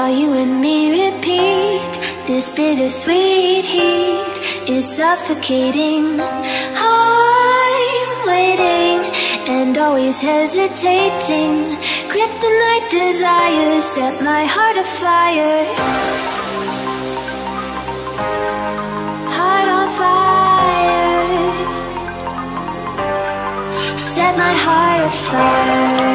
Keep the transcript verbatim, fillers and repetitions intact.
while you and me repeat. This bittersweet heat is suffocating. I'm waiting and always hesitating. Kryptonite desires set my heart afire. Heart on fire. Set my heart afire.